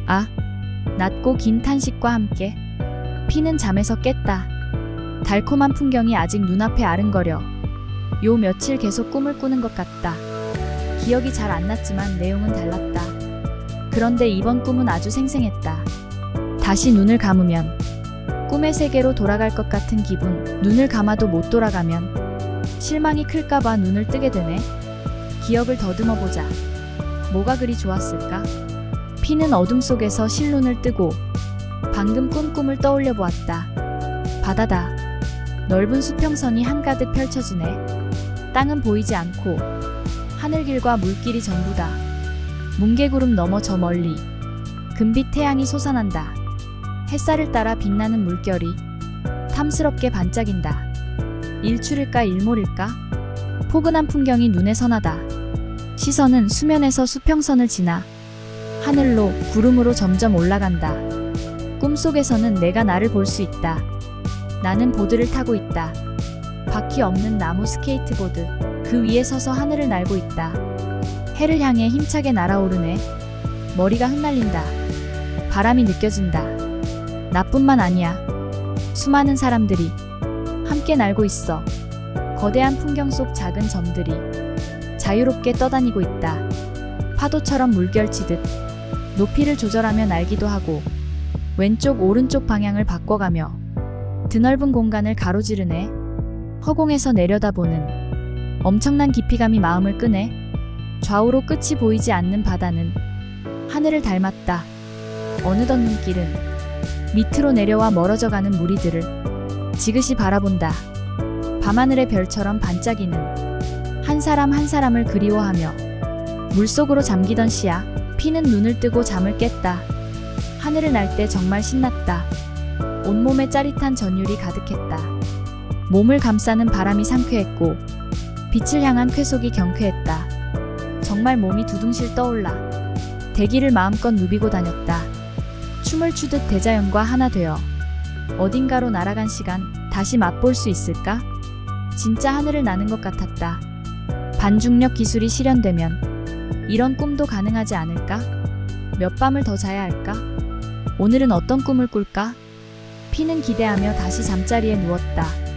아, 낮고 긴 탄식과 함께 피는 잠에서 깼다. 달콤한 풍경이 아직 눈앞에 아른거려. 요 며칠 계속 꿈을 꾸는 것 같다. 기억이 잘 안 났지만 내용은 달랐다. 그런데 이번 꿈은 아주 생생했다. 다시 눈을 감으면 꿈의 세계로 돌아갈 것 같은 기분. 눈을 감아도 못 돌아가면 실망이 클까봐 눈을 뜨게 되네. 기억을 더듬어보자. 뭐가 그리 좋았을까? 피는 어둠 속에서 실눈을 뜨고 방금 꾼 꿈을 떠올려 보았다. 바다다. 넓은 수평선이 한가득 펼쳐지네. 땅은 보이지 않고 하늘길과 물길이 전부다. 뭉게구름 너머 저 멀리 금빛 태양이 솟아난다. 햇살을 따라 빛나는 물결이 탐스럽게 반짝인다. 일출일까 일몰일까? 포근한 풍경이 눈에 선하다. 시선은 수면에서 수평선을 지나 하늘로 구름으로 점점 올라간다. 꿈속에서는 내가 나를 볼 수 있다. 나는 보드를 타고 있다. 바퀴 없는 나무 스케이트보드. 그 위에 서서 하늘을 날고 있다. 해를 향해 힘차게 날아오르네. 머리가 흩날린다. 바람이 느껴진다. 나뿐만 아니야. 수많은 사람들이 함께 날고 있어. 거대한 풍경 속 작은 점들이 자유롭게 떠다니고 있다. 파도처럼 물결치듯 높이를 조절하며 날기도 하고 왼쪽 오른쪽 방향을 바꿔가며 드넓은 공간을 가로지르네. 허공에서 내려다보는 엄청난 깊이감이 마음을 끄네. 좌우로 끝이 보이지 않는 바다는 하늘을 닮았다. 어느덧 눈길은 밑으로 내려와 멀어져가는 무리들을 지그시 바라본다. 밤하늘의 별처럼 반짝이는 한 사람 한 사람을 그리워하며 물속으로 잠기던 시야. 피는 눈을 뜨고 잠을 깼다. 하늘을 날 때 정말 신났다. 온몸에 짜릿한 전율이 가득했다. 몸을 감싸는 바람이 상쾌했고 빛을 향한 쾌속이 경쾌했다. 정말 몸이 두둥실 떠올라 대기를 마음껏 누비고 다녔다. 춤을 추듯 대자연과 하나 되어 어딘가로 날아간 시간 다시 맛볼 수 있을까? 진짜 하늘을 나는 것 같았다. 반중력 기술이 실현되면 이런 꿈도 가능하지 않을까? 몇 밤을 더 자야 할까? 오늘은 어떤 꿈을 꿀까? 피는 기대하며 다시 잠자리에 누웠다.